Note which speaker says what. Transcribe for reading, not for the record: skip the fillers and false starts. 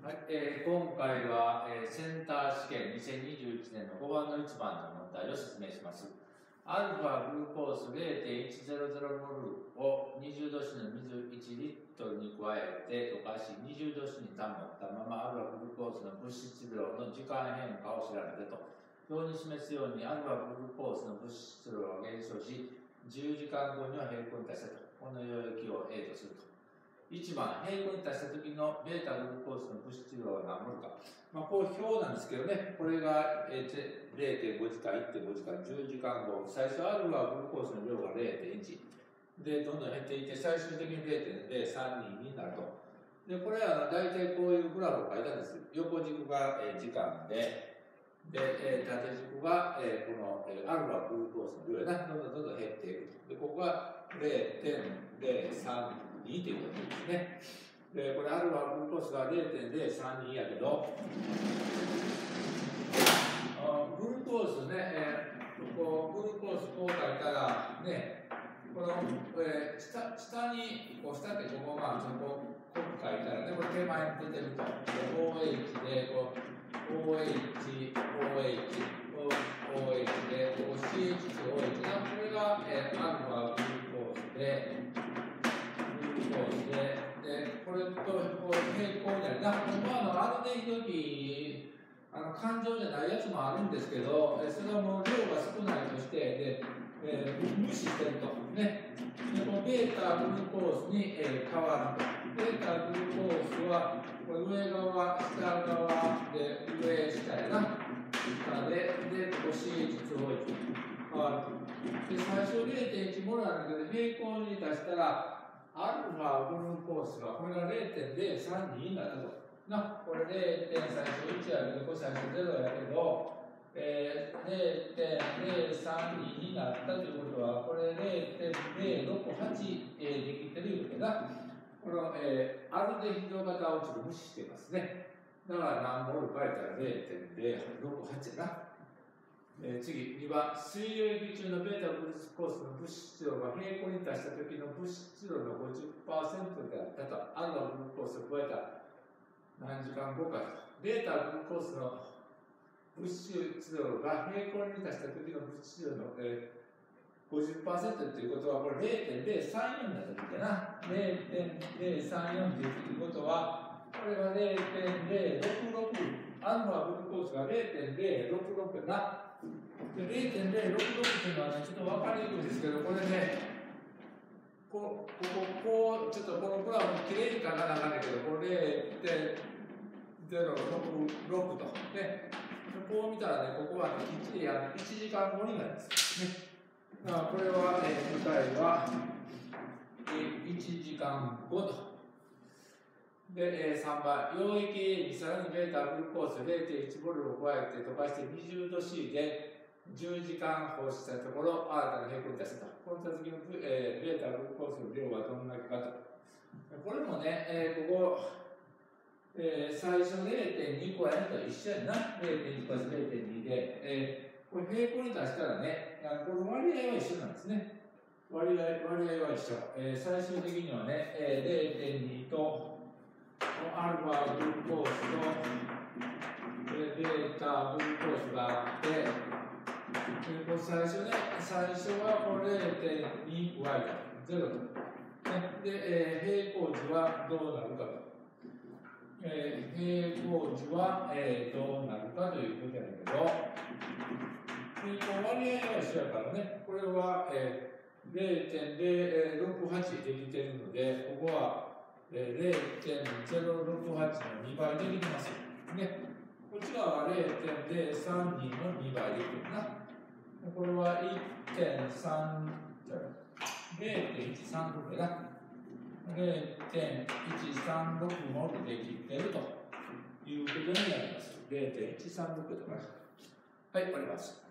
Speaker 1: はい、今回は、センター試験2021年の5番の1番の問題を説明します。アルファグルコース 0.100 モルを20度子の水1リットルに加えて溶かし20度子に保ったままアルファグルコースの物質量の時間変化を調べると。表に示すようにアルファグルコースの物質量が減少し10時間後には平行に達したと。この領域を A とすると。1番、平行に達した時のベータグルコースの物質量は何モルか。こう表なんですけどね、これが 0.5 時間、1.5 時間、10時間後、最初アルファグルコースの量が 0.1 で、どんどん減っていって、最終的に 0.032 になると。で、これは大体こういうグラフを書いたんです。横軸が時間で、縦軸がこのアルファグルコースの量やな、どんどん減っていくと。で、ここが 0.032ということですね。で、これアルファグルコースが 0.032 やけど、グルコースね、こうグルコースこう書いたら、ね、この、下に、こう下ってここが、こう書いたらね、これ手前に出てると、OH で、こう、OH、で、こう CH2OH が、これが、アルファグルコースで、これとこう平行になる。アルデヒド比感情じゃないやつもあるんですけど、それはもう量が少ないとして、無視してると。ね、でこのベータグルコースに、変わると。ベータグルコースはこれ上側、下側で、上、下やな。下で、ここ CH2OH 変わると。で、最初 0.1 モルなんだけど、平行に出したら、アルファグルコースがこれが 0.032 になったと。これ 0. 最初1やけど、これ最初0やけど、0.032 になったということは、これ 0.068 できてるようだ。この、アルデヒド型をちょっと無視してますね。だから何モルかやったら 0.068 やな。次、2番、水溶液中のベータグルコースの物質量が平行に達した時の物質量の 50% であったと。アルファグルコースを加えた何時間後かと。ベータグルコースの物質量が平行に達した時の物質量の、50% ということは、これ 0.034 になった時だな。0.034 ということは、これが 0.066。アルファグルコースが 0.066 やな。0.066 というのはね、ちょっと分かりにくいですけど、これね、こう、ちょっとこのグラフにきれいに書かなあかんねんけど、これ 0.066 と。で、こう見たらね、ここは、きっちり1時間後になります。ね、だからこれは、答えは1時間後と。で、3番、溶液にさらにベータグルコース 0.1 モルを加えて溶かして20度 C で10時間放出したところ、新たな平行に出したと。この次の、ベータグルコースの量はどんだけかと。これもね、ここ、最初 0.2 加えると一緒やな。0.1 加えて 0.2 で、これ平行に出したらね、この割合は一緒なんですね。割合は一緒。最終的にはね、0.2 とアルファグルコースとベータグルコースがあって、最初はこれ 0.2 加えた。0と。で、平行時はどうなるかと。平行時は、どうなるかということやけど、割合は一緒やからね、これは、0.068 できているので、ここは、0.068 の2倍でできます。ね、こっち側は 0.032 の2倍できるな。これは 0.136 やな。0.136 モルできているということになります。0.136 とか。はい、終わります。